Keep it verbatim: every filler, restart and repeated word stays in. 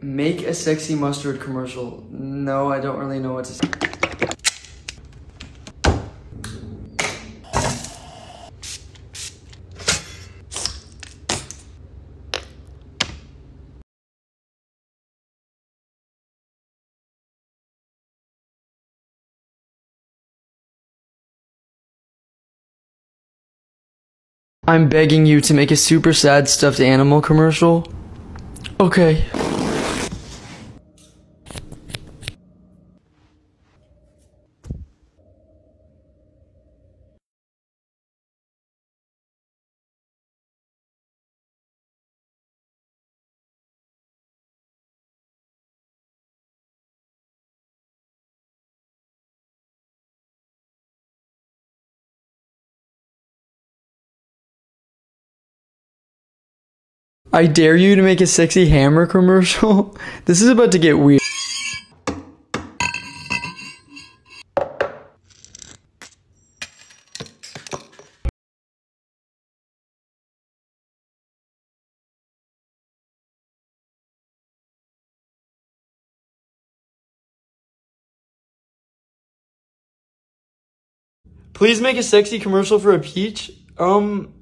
Make a sexy mustard commercial. No, I don't really know what to say. I'm begging you to make a super sad stuffed animal commercial. Okay. I dare you to make a sexy hammer commercial? This is about to get weird. Please make a sexy commercial for a peach. Um...